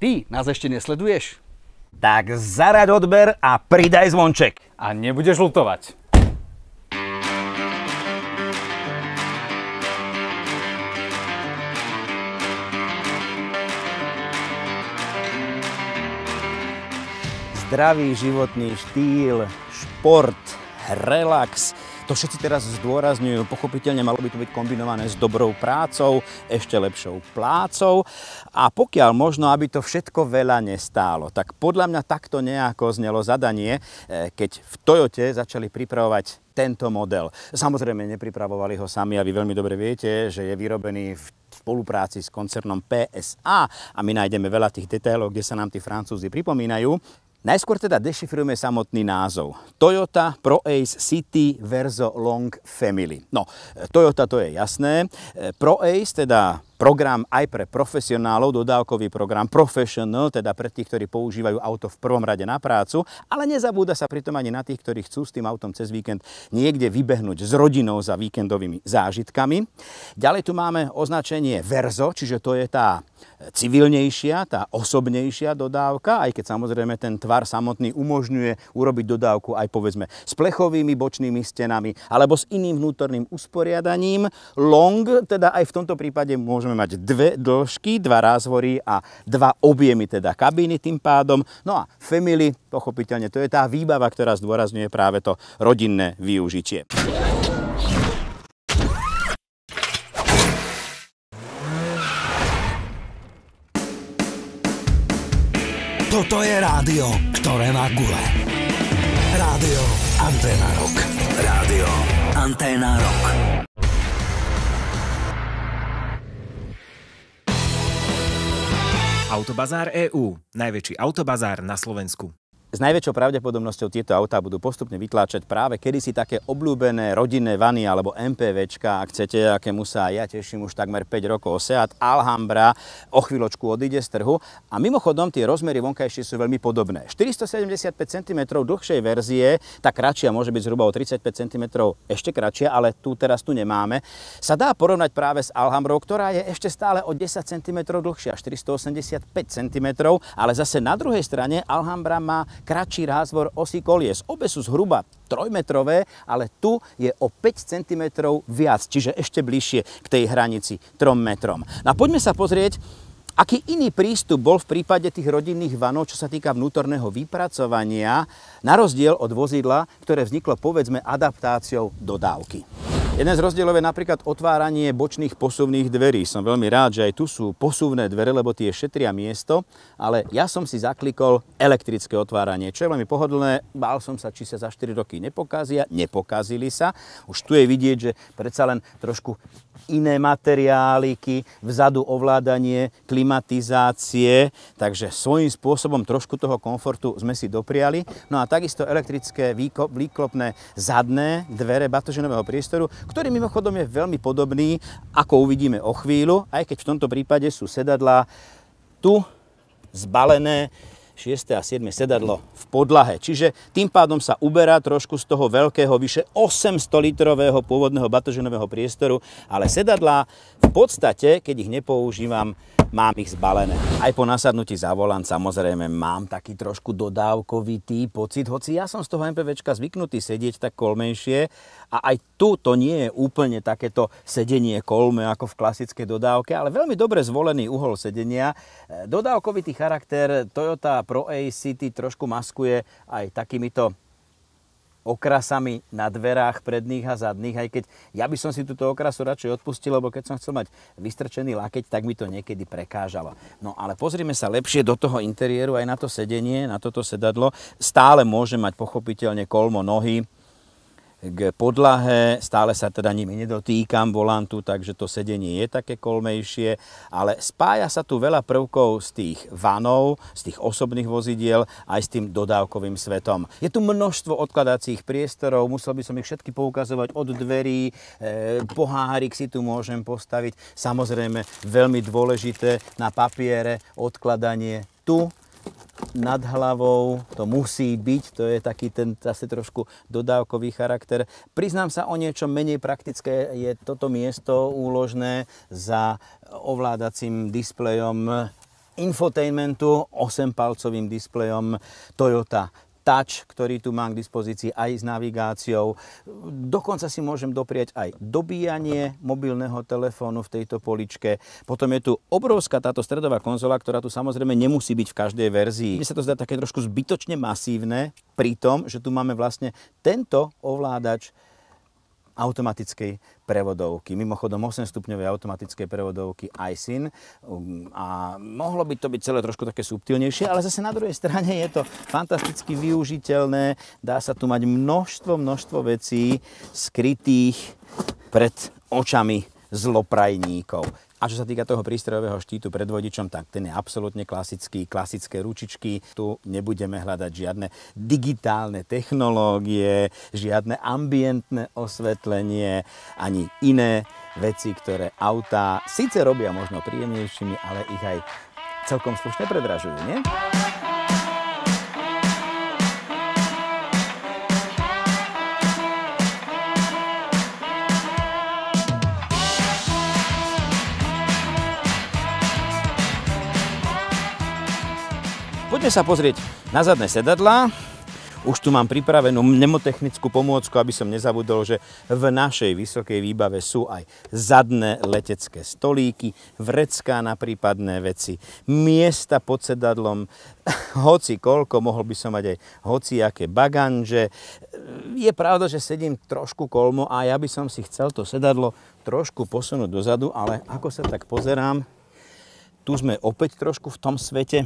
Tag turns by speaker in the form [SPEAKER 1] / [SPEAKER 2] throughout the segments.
[SPEAKER 1] Ty nás ešte nesleduješ?
[SPEAKER 2] Tak zaraď odber a pridaj zvonček.
[SPEAKER 1] A nebudeš ľutovať.
[SPEAKER 2] Zdravý životný štýl, šport, relax. To všetci teraz zdôrazňujú. Pochopiteľne malo by to byť kombinované s dobrou prácou, ešte lepšou plácou. A pokiaľ možno, aby to všetko veľa nestálo, tak podľa mňa takto nejako znelo zadanie, keď v Toyote začali pripravovať tento model. Samozrejme, nepripravovali ho sami a vy veľmi dobre viete, že je vyrobený v spolupráci s koncernom PSA a my nájdeme veľa tých detailov, kde sa nám tí Francúzi pripomínajú. Najskôr teda dešifrujeme samotný názov. Toyota ProAce City Verso Long Family. No, Toyota to je jasné. ProAce, teda program aj pre profesionálov, dodávkový program Professional, teda pre tých, ktorí používajú auto v prvom rade na prácu, ale nezabúda sa pritom ani na tých, ktorí chcú s tým autom cez víkend niekde vybehnúť s rodinou za víkendovými zážitkami. Ďalej tu máme označenie Verso, čiže to je tá civilnejšia, tá osobnejšia dodávka, aj keď samozrejme ten tvar samotný umožňuje urobiť dodávku aj povedzme s plechovými bočnými stenami alebo s iným vnútorným usporiadaním. Long, teda aj v tomto prípade môžeme mať dve dĺžky, dva rázvory a dva objemy, teda kabíny tým pádom. No a family, pochopiteľne, to je tá výbava, ktorá zdôrazňuje práve to rodinné využitie.
[SPEAKER 3] Toto je rádio, ktoré má gule. Rádio Anténa Rock. Rádio Anténa Rock.
[SPEAKER 4] Autobazár EU. Najväčší autobazár na Slovensku.
[SPEAKER 2] S najväčšou pravdepodobnosťou tieto autá budú postupne vytláčať práve kedysi také obľúbené rodinné vany alebo MPVčka, ak chcete, akému sa ja teším už takmer 5 rokov. Seat Alhambra o chvíľočku odíde z trhu a mimochodom tie rozmery vonkajšie sú veľmi podobné. 475 cm dlhšej verzie, tá kratšia môže byť zhruba o 35 cm ešte kratšia, ale tu nemáme, sa dá porovnať práve s Alhambrou, ktorá je ešte stále o 10 cm dlhšia, 485 cm, ale zase na druhej strane Alhambra má kratší rázvor osí kolies. Obe sú zhruba 3-metrové, ale tu je o 5 cm viac, čiže ešte bližšie k tej hranici 3 metrom. No a poďme sa pozrieť, aký iný prístup bol v prípade tých rodinných vanov, čo sa týka vnútorného vypracovania, na rozdiel od vozidla, ktoré vzniklo povedzme adaptáciou dodávky. Jeden z rozdielov je napríklad otváranie bočných posuvných dverí. Som veľmi rád, že aj tu sú posuvné dvere, lebo tie šetria miesto, ale ja som si zaklikol elektrické otváranie, čo je veľmi pohodlné. Bál som sa, či sa za 4 roky nepokazia. Nepokazili sa. Už tu je vidieť, že predsa len trošku iné materiáliky, vzadu ovládanie klimatizácie, takže svojím spôsobom trošku toho komfortu sme si dopriali. No a takisto elektrické výklopné zadné dvere batožinového priestoru, ktorý mimochodom je veľmi podobný, ako uvidíme o chvíľu, aj keď v tomto prípade sú sedadlá tu zbalené, 6. a 7. sedadlo v podlahe. Čiže tým pádom sa uberá trošku z toho veľkého, vyše 800-litrového pôvodného batožinového priestoru, ale sedadlá v podstate, keď ich nepoužívam, mám ich zbalené. Aj po nasadnutí za volant samozrejme mám taký trošku dodávkovitý pocit, hoci ja som z toho MPVčka zvyknutý sedieť tak kolmejšie a aj tu to nie je úplne takéto sedenie kolme ako v klasickej dodávke, ale veľmi dobre zvolený uhol sedenia. Dodávkovitý charakter Toyota ProAce City trošku maskuje aj takýmito okrasami na dverách predných a zadných, aj keď ja by som si túto okrasu radšej odpustil, lebo keď som chcel mať vystrčený lakeť, tak mi to niekedy prekážalo. No ale pozrime sa lepšie do toho interiéru, aj na to sedenie, na toto sedadlo. Stále môže mať pochopiteľne kolmo nohy k podlahe, stále sa teda nimi nedotýkam volantu, takže to sedenie je také kolmejšie, ale spája sa tu veľa prvkov z tých vanov, z tých osobných vozidiel aj s tým dodávkovým svetom. Je tu množstvo odkladacích priestorov, musel by som ich všetky poukazovať od dverí, pohárik si tu môžem postaviť, samozrejme veľmi dôležité na papiere odkladanie tu nad hlavou, to musí byť, to je taký ten zase trošku dodávkový charakter. Priznám sa, o niečo menej praktické je toto miesto úložné za ovládacím displejom infotainmentu, 8-palcovým displejom Toyota Touch, ktorý tu mám k dispozícii aj s navigáciou. Dokonca si môžem doprieť aj dobíjanie mobilného telefónu v tejto poličke. Potom je tu obrovská táto stredová konzola, ktorá tu samozrejme nemusí byť v každej verzii. Mne sa to zdá také trošku zbytočne masívne, pri tom, že tu máme vlastne tento ovládač automatickej prevodovky. Mimochodom 8-stupňovej automatickej prevodovky iSyn a mohlo by to byť celé trošku také subtilnejšie, ale zase na druhej strane je to fantasticky využiteľné. Dá sa tu mať množstvo vecí skrytých pred očami zloprajníkov. A čo sa týka toho prístrojového štítu pred vodičom, tak ten je absolútne klasický, klasické ručičky. Tu nebudeme hľadať žiadne digitálne technológie, žiadne ambientné osvetlenie, ani iné veci, ktoré autá síce robia možno príjemnejšími, ale ich aj celkom slušne predražujú, nie? Poďme sa pozrieť na zadné sedadlá. Už tu mám pripravenú mnemotechnickú pomôcku, aby som nezabudol, že v našej vysokej výbave sú aj zadné letecké stolíky, vrecká na prípadné veci, miesta pod sedadlom, hoci koľko, mohol by som mať aj hociaké baganže. Je pravda, že sedím trošku kolmo a ja by som si chcel to sedadlo trošku posunúť dozadu, ale ako sa tak pozerám, tu sme opäť trošku v tom svete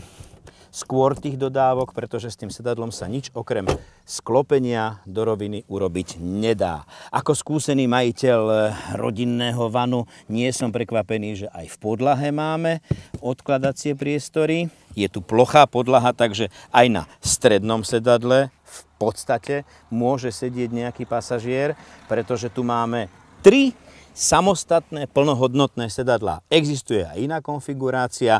[SPEAKER 2] skôr tých dodávok, pretože s tým sedadlom sa nič okrem sklopenia do roviny urobiť nedá. Ako skúsený majiteľ rodinného vanu nie som prekvapený, že aj v podlahe máme odkladacie priestory. Je tu plochá podlaha, takže aj na strednom sedadle v podstate môže sedieť nejaký pasažier, pretože tu máme 3 samostatné plnohodnotné sedadlá. Existuje aj iná konfigurácia,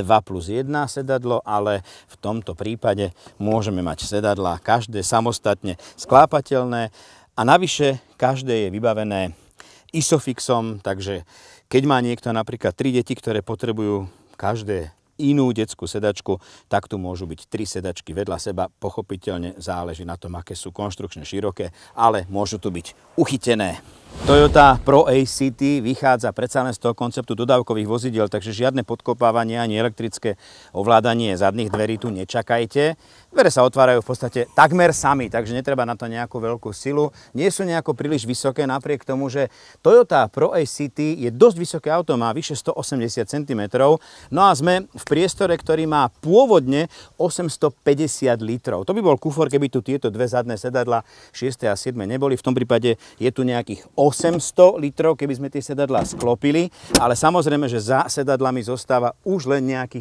[SPEAKER 2] 2+1 sedadlo, ale v tomto prípade môžeme mať sedadlá každé samostatne sklápateľné a navyše každé je vybavené Isofixom, takže keď má niekto napríklad 3 deti, ktoré potrebujú každé inú detskú sedačku, tak tu môžu byť 3 sedačky vedľa seba. Pochopiteľne záleží na tom, aké sú konštrukčne široké, ale môžu tu byť uchytené. Toyota Pro Ace City vychádza predsa len z toho konceptu dodávkových vozidiel, takže žiadne podkopávanie ani elektrické ovládanie zadných dverí tu nečakajte. Dvere sa otvárajú v podstate takmer sami, takže netreba na to nejakú veľkú silu. Nie sú nejako príliš vysoké, napriek tomu, že Toyota Pro Ace City je dosť vysoké auto, má vyše 180 cm. No a sme v priestore, ktorý má pôvodne 850 litrov. To by bol kufor, keby tu tieto dve zadné sedadla 6. a 7. neboli. V tom prípade je tu nejakých 800 litrov, keby sme tie sedadlá sklopili, ale samozrejme, že za sedadlami zostáva už len nejakých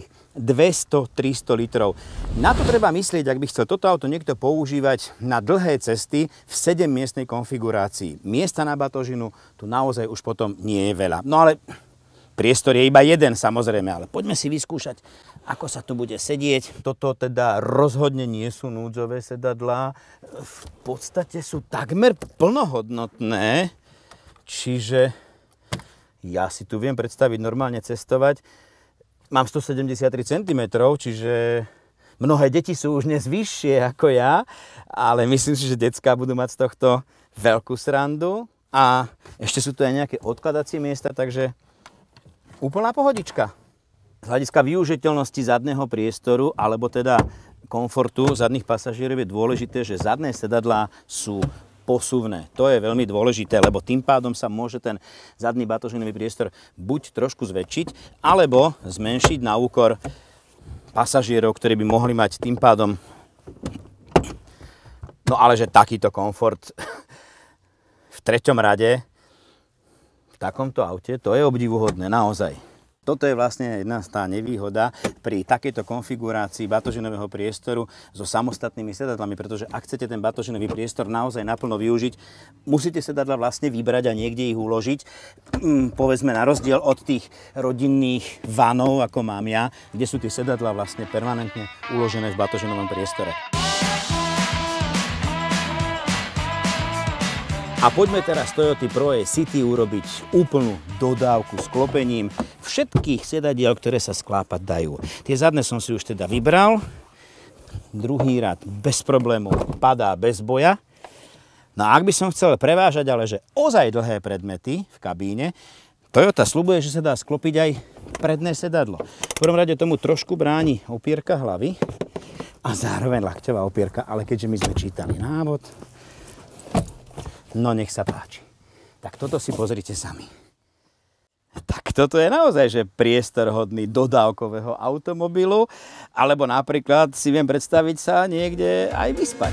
[SPEAKER 2] 200-300 litrov. Na to treba myslieť, ak by chcel toto auto niekto používať na dlhé cesty v 7-miestnej konfigurácii. Miesta na batožinu tu naozaj už potom nie je veľa. No ale priestor je iba jeden, samozrejme, ale poďme si vyskúšať, ako sa tu bude sedieť. Toto teda rozhodne nie sú núdzové sedadlá. V podstate sú takmer plnohodnotné, čiže ja si tu viem predstaviť normálne cestovať. Mám 173 cm, čiže mnohé deti sú už dnes vyššie ako ja, ale myslím si, že decká budú mať z tohto veľkú srandu. A ešte sú tu aj nejaké odkladacie miesta, takže úplná pohodička. Z hľadiska využiteľnosti zadného priestoru, alebo teda komfortu zadných pasažierov je dôležité, že zadné sedadlá sú posuvné. To je veľmi dôležité, lebo tým pádom sa môže ten zadný batožinový priestor buď trošku zväčšiť, alebo zmenšiť na úkor pasažierov, ktorí by mohli mať tým pádom, no ale že takýto komfort v 3. rade v takomto aute, to je obdivuhodné, naozaj. Toto je vlastne jedna z tá nevýhoda pri takejto konfigurácii batožinového priestoru so samostatnými sedadlami, pretože ak chcete ten batožinový priestor naozaj naplno využiť, musíte sedadla vlastne vybrať a niekde ich uložiť. Povedzme na rozdiel od tých rodinných vanov, ako mám ja, kde sú tie sedadla vlastne permanentne uložené v batožinovom priestore. A poďme teraz Toyota Pro-Ace City urobiť úplnú dodávku s klopením všetkých sedadiel, ktoré sa sklápať dajú. Tie zadné som si už teda vybral. Druhý rad bez problémov padá bez boja. No a ak by som chcel prevážať, ale že ozaj dlhé predmety v kabíne, Toyota sľubuje, že sa dá sklopiť aj predné sedadlo. V prvom rade tomu trošku bráni opierka hlavy a zároveň lakťová opierka, ale keďže my sme čítali návod, no nech sa páči. Tak toto si pozrite sami. Tak toto je naozaj že priestor hodný dodávkového automobilu, alebo napríklad si viem predstaviť sa niekde aj vyspať.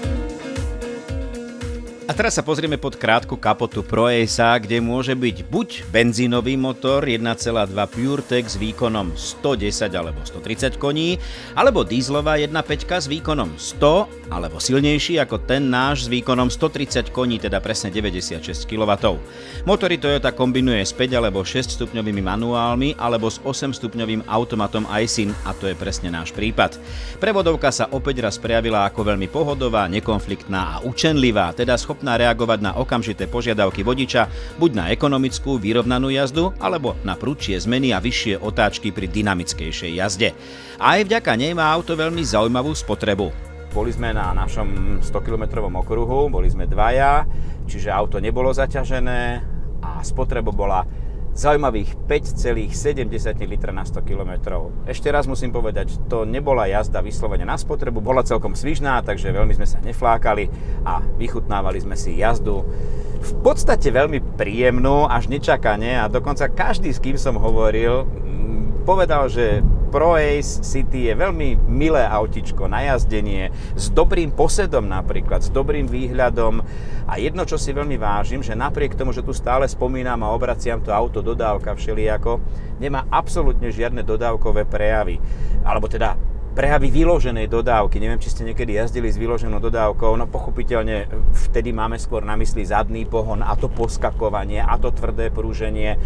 [SPEAKER 2] A teraz sa pozrieme pod krátku kapotu Pro-Ace, kde môže byť buď benzínový motor 1,2 PureTech s výkonom 110 alebo 130 koní, alebo dízlová 1.5 s výkonom 100 alebo silnejší ako ten náš s výkonom 130 koní, teda presne 96 kW. Motory Toyota kombinuje s 5 alebo 6 stupňovými manuálmi alebo s 8 stupňovým automatom iSyn, a to je presne náš prípad. Prevodovka sa opäť raz prejavila ako veľmi pohodová, nekonfliktná a učenlivá, teda schopná reagovať na okamžité požiadavky vodiča, buď na ekonomickú vyrovnanú jazdu, alebo na prudšie zmeny a vyššie otáčky pri dynamickejšej jazde. Aj vďaka nej má auto veľmi zaujímavú spotrebu. Boli sme na našom 100-kilometrovom okruhu, boli sme dvaja, čiže auto nebolo zaťažené a spotreba bola zaujímavých 5,7 litra na 100 km. Ešte raz musím povedať, to nebola jazda vyslovene na spotrebu, bola celkom svižná, takže veľmi sme sa neflákali a vychutnávali sme si jazdu v podstate veľmi príjemnú, až nečakane, a dokonca každý, s kým som hovoril, povedal, že Pro-Ace City je veľmi milé autičko na jazdenie, s dobrým posedom napríklad, s dobrým výhľadom, a jedno, čo si veľmi vážim, že napriek tomu, že tu stále spomínam a obraciam to auto dodávka všelijako, nemá absolútne žiadne dodávkové prejavy, alebo teda prejavy vyloženej dodávky. Neviem, či ste niekedy jazdili s vyloženou dodávkou, no pochopiteľne vtedy máme skôr na mysli zadný pohon a to poskakovanie a to tvrdé prúženie.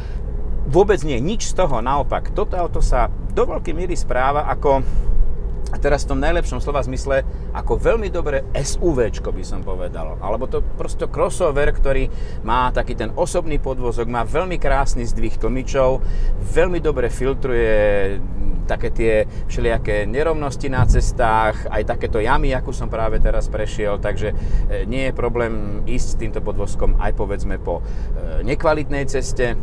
[SPEAKER 2] Vôbec nie, nič z toho, naopak. Toto auto sa do veľkej miery správa ako, a teraz v tom najlepšom slova zmysle, ako veľmi dobré SUVčko by som povedal. Alebo to proste crossover, ktorý má taký ten osobný podvozok, má veľmi krásny zdvih tlmičov, veľmi dobre filtruje také tie všelijaké nerovnosti na cestách, aj takéto jamy, ako som práve teraz prešiel, takže nie je problém ísť s týmto podvozkom aj povedzme po nekvalitnej ceste.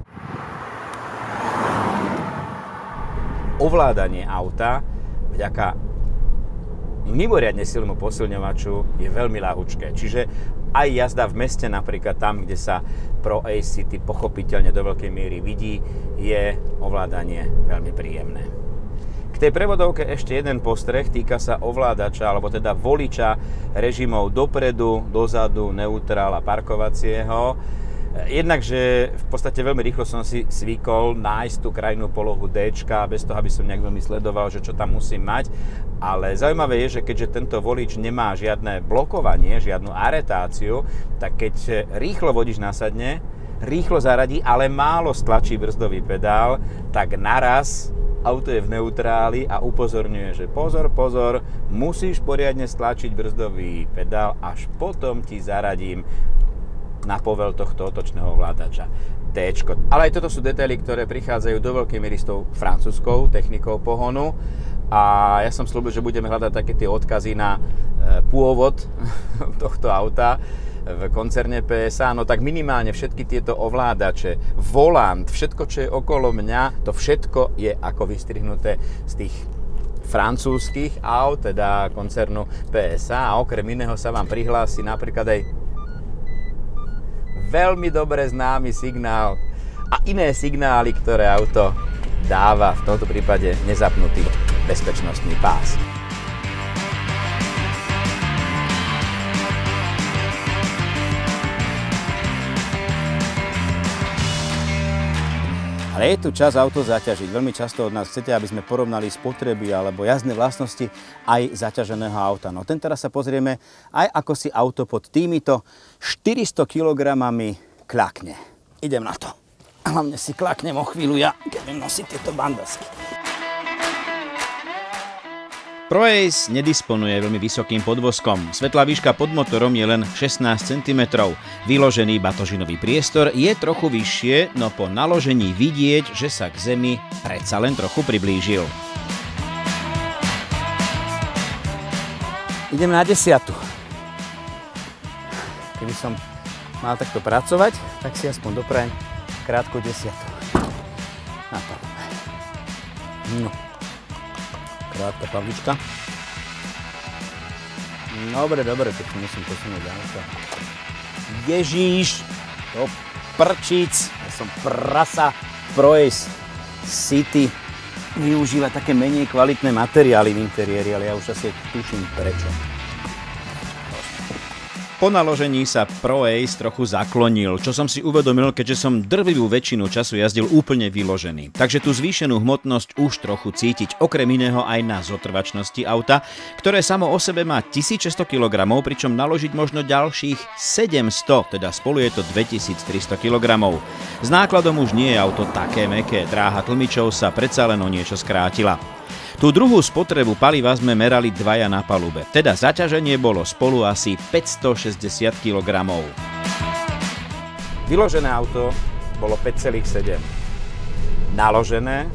[SPEAKER 2] Ovládanie auta vďaka mimoriadne silnému posilňovaču je veľmi ľahučké. Čiže aj jazda v meste, napríklad tam, kde sa Pro-Ace City pochopiteľne do veľkej miery vidí, je ovládanie veľmi príjemné. K tej prevodovke ešte jeden postreh, týka sa ovládača, alebo teda voliča režimov dopredu, dozadu, neutrál a parkovacieho. Jednakže v podstate veľmi rýchlo som si zvykol nájsť tú krajnú polohu Dčka, bez toho, aby som nejak veľmi sledoval, že čo tam musím mať. Ale zaujímavé je, že keďže tento volič nemá žiadne blokovanie, žiadnu aretáciu, tak keď rýchlo vodič nasadne, rýchlo zaradí, ale málo stlačí brzdový pedál, tak naraz auto je v neutráli a upozorňuje, že pozor, pozor, musíš poriadne stlačiť brzdový pedál, až potom ti zaradím na povel tohto otočného ovládača Dčko. Ale aj toto sú detaily, ktoré prichádzajú do veľkej miery s tou francúzskou technikou pohonu, a ja som slúbil, že budeme hľadať také tie odkazy na pôvod tohto auta v koncerne PSA. No tak minimálne všetky tieto ovládače, volant, všetko, čo je okolo mňa, to všetko je ako vystrihnuté z tých francúzskych aut, teda koncernu PSA, a okrem iného sa vám prihlási napríklad aj veľmi dobre známy signál a iné signály, ktoré auto dáva, v tomto prípade nezapnutý bezpečnostný pás. Ale je tu čas auto zaťažiť. Veľmi často od nás chcete, aby sme porovnali spotreby alebo jazdné vlastnosti aj zaťaženého auta. No ten teraz sa pozrieme aj ako si auto pod týmito 400 kg kľakne. Idem na to. Hlavne si kľaknem o chvíľu ja, keď budem nosiť tieto bandasky. ProAce nedisponuje veľmi vysokým podvozkom. Svetlá výška pod motorom je len 16 cm. Vyložený batožinový priestor je trochu vyššie, no po naložení vidieť, že sa k zemi predsa len trochu priblížil. Idem na 10. Keby som mal takto pracovať, tak si aspoň doprajem krátku 10. Na to. No. Krátka pavlička. Dobre, teď musím posunúť ďalšie. Ježíš, to prčíc, ja som prasa. ProAce City využíva také menej kvalitné materiály v interiéri, ale ja už asi tuším prečo. Po naložení sa ProAce trochu zaklonil, čo som si uvedomil, keďže som drvivú väčšinu času jazdil úplne vyložený. Takže tú zvýšenú hmotnosť už trochu cítiť, okrem iného aj na zotrvačnosti auta, ktoré samo o sebe má 1600 kg, pričom naložiť možno ďalších 700, teda spolu je to 2300 kg. S nákladom už nie je auto také mäkké, dráha tlmičov sa predsa len o niečo skrátila. Tú druhú spotrebu paliva sme merali dvaja na palube, teda zaťaženie bolo spolu asi 560 kg. Vyložené auto bolo 5,7. Naložené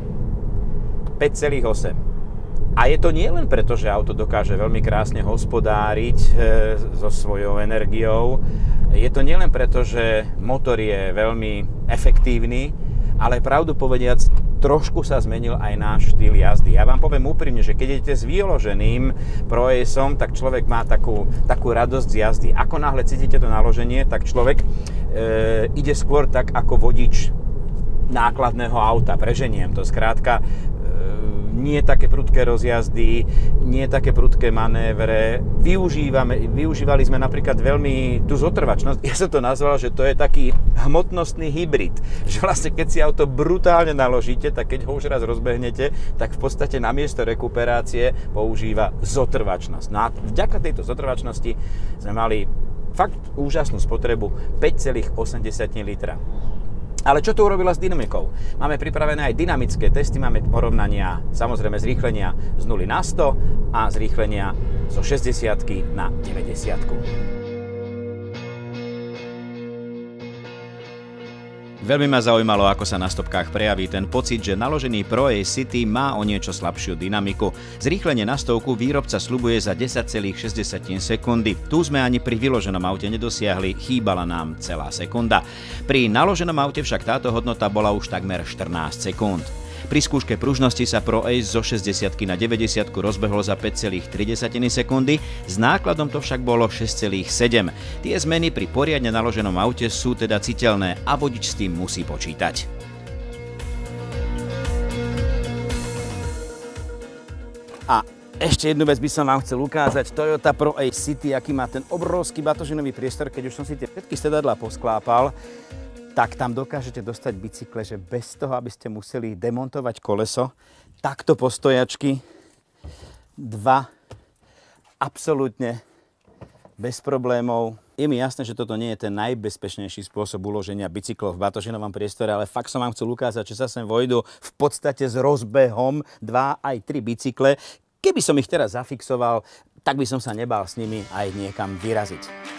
[SPEAKER 2] 5,8. A je to nie len preto, že auto dokáže veľmi krásne hospodáriť so svojou energiou, je to nielen preto, že motor je veľmi efektívny, ale pravdu povediac, trošku sa zmenil aj náš štýl jazdy. Ja vám poviem úprimne, že keď idete s vyloženým ProAceom, tak človek má takú radosť z jazdy. Ako náhle cítite to naloženie, tak človek ide skôr tak ako vodič nákladného auta. Preženiem to. Skrátka, nie také prudké rozjazdy, nie také prudké manévre. Využívali sme napríklad veľmi tú zotrvačnosť. Ja som to nazval, že to je taký hmotnostný hybrid. Že vlastne keď si auto brutálne naložíte, tak keď ho už raz rozbehnete, tak v podstate namiesto rekuperácie používa zotrvačnosť. No a vďaka tejto zotrvačnosti sme mali fakt úžasnú spotrebu 5,8 litra. Ale čo to urobila s dynamikou? Máme pripravené aj dynamické testy, máme porovnania, samozrejme zrýchlenia z 0 na 100 a zrýchlenia zo 60 na 90. Veľmi ma zaujímalo, ako sa na stopkách prejaví ten pocit, že naložený ProAce City má o niečo slabšiu dynamiku. Zrýchlenie na stovku výrobca sľubuje za 10,6 sekundy. Tu sme ani pri vyloženom aute nedosiahli, chýbala nám celá sekunda. Pri naloženom aute však táto hodnota bola už takmer 14 sekúnd. Pri skúške pružnosti sa ProAce zo 60 na 90 rozbehol za 5,3 sekundy, s nákladom to však bolo 6,7. Tie zmeny pri poriadne naloženom aute sú teda citeľné a vodič s tým musí počítať. A ešte jednu vec by som vám chcel ukázať. Toyota ProAce City, aký má ten obrovský batožinový priestor, keď už som si tie všetky sedadlá posklápal, tak tam dokážete dostať bicykle, že bez toho, aby ste museli demontovať koleso, takto postojačky, dva, absolútne bez problémov. Je mi jasné, že toto nie je ten najbezpečnejší spôsob uloženia bicyklov v batožinovom priestore, ale fakt som vám chcel ukázať, že sa sem vojdu v podstate s rozbehom 2 aj 3 bicykle. Keby som ich teraz zafixoval, tak by som sa nebál s nimi aj niekam vyraziť.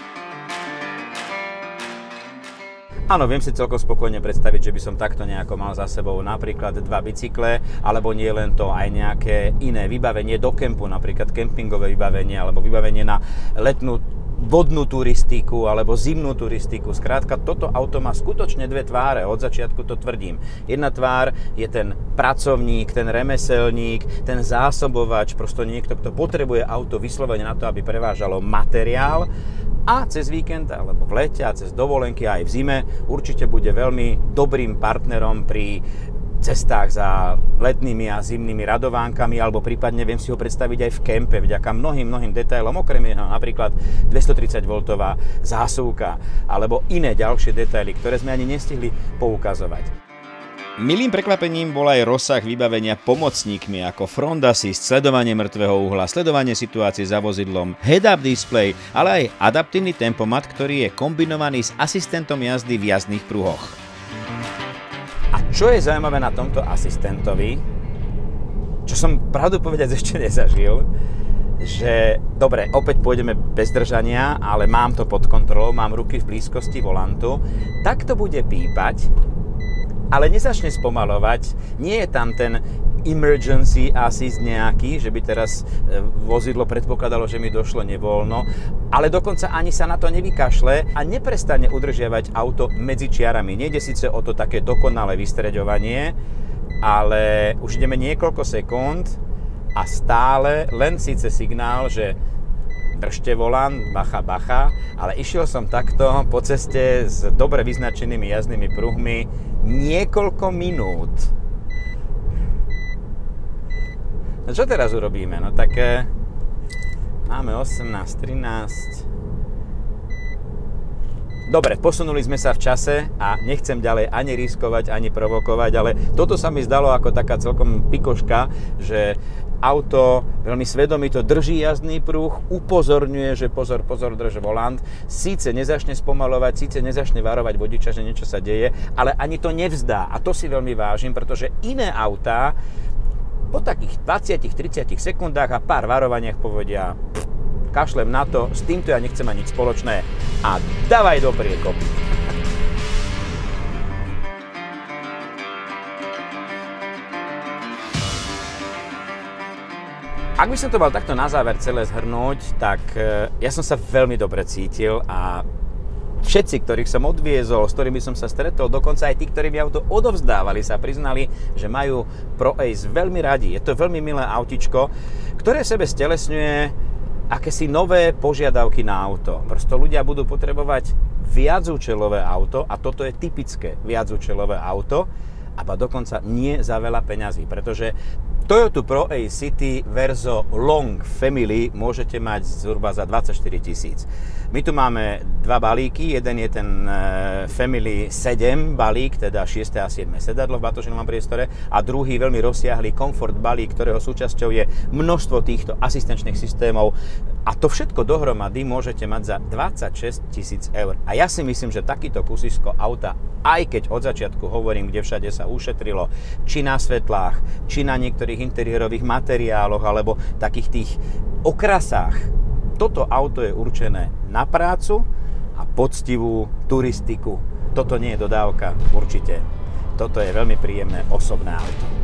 [SPEAKER 2] Áno, viem si celkom spokojne predstaviť, že by som takto nejako mal za sebou napríklad 2 bicykle, alebo nie len to, aj nejaké iné vybavenie do kempu, napríklad kempingové vybavenie, alebo vybavenie na letnú vodnú turistiku, alebo zimnú turistiku. Skrátka, toto auto má skutočne dve tváre, od začiatku to tvrdím. Jedna tvár je ten pracovník, ten remeselník, ten zásobovač, prosto niekto, kto potrebuje auto vyslovene na to, aby prevážalo materiál. A cez víkend, alebo v lete a cez dovolenky aj v zime určite bude veľmi dobrým partnerom pri cestách za letnými a zimnými radovánkami, alebo prípadne viem si ho predstaviť aj v kempe, vďaka mnohým detailom, okrem iného napríklad 230V zásuvka, alebo iné ďalšie detaily, ktoré sme ani nestihli poukazovať. Milým prekvapením bol aj rozsah vybavenia pomocníkmi ako front assist, sledovanie mŕtvého uhla, sledovanie situácie za vozidlom, head-up display, ale aj adaptívny tempomat, ktorý je kombinovaný s asistentom jazdy v jazdných pruhoch. A čo je zaujímavé na tomto asistentovi, čo čo som pravdu povedať ešte nezažil, že dobre, opäť pôjdeme bez držania, ale mám to pod kontrolou, mám ruky v blízkosti volantu, tak to bude pípať, ale nezačne spomalovať, nie je tam ten emergency assist nejaký, že by teraz vozidlo predpokladalo, že mi došlo nevoľno, ale dokonca ani sa na to nevykašle a neprestane udržiavať auto medzi čiarami. Nejde síce o to také dokonalé vystreďovanie, ale už ideme niekoľko sekúnd a stále len síce signál, že držte volant, bacha, bacha, ale išiel som takto po ceste s dobre vyznačenými jazdnými pruhmi niekoľko minút. No čo teraz urobíme? No tak máme 18:13. Dobre, posunuli sme sa v čase a nechcem ďalej ani riskovať, ani provokovať, ale toto sa mi zdalo ako taká celkom pikoška, že auto veľmi svedomito drží jazdný pruh, upozorňuje, že pozor, drž volant, síce nezačne spomalovať, síce nezačne varovať vodiča, že niečo sa deje, ale ani to nevzdá. A to si veľmi vážim, pretože iné autá po takých 20-30 sekundách a pár varovaniach povedia: kašlem na to, s týmto ja nechcem mať nič spoločné a dávaj do priekopy. Ak by som to mal takto na záver celé zhrnúť, tak ja som sa veľmi dobre cítil a všetci, ktorých som odviezol, s ktorými som sa stretol, dokonca aj tí, ktorí mi auto odovzdávali, sa priznali, že majú Pro Ace veľmi radi. Je to veľmi milé autičko, ktoré v sebe stelesňuje akési nové požiadavky na auto. Prosto ľudia budú potrebovať viacúčelové auto a toto je typické viacúčelové auto, a dokonca nie za veľa peňazí, pretože Toyota Pro Ace City Verso Long Family môžete mať zhruba za 24 000. My tu máme dva balíky, jeden je ten Family 7 balík, teda 6. a 7. sedadlo v batožinovom priestore, a druhý veľmi rozsiahlý Comfort balík, ktorého súčasťou je množstvo týchto asistenčných systémov, a to všetko dohromady môžete mať za 26 000 eur. A ja si myslím, že takýto kusisko auta, aj keď od začiatku hovorím, kde všade sa ušetrilo, či na svetlách, či na niektorých interiérových materiáloch, alebo takých tých okrasách, toto auto je určené na prácu a poctivú turistiku. Toto nie je dodávka, určite. Toto je veľmi príjemné osobné auto.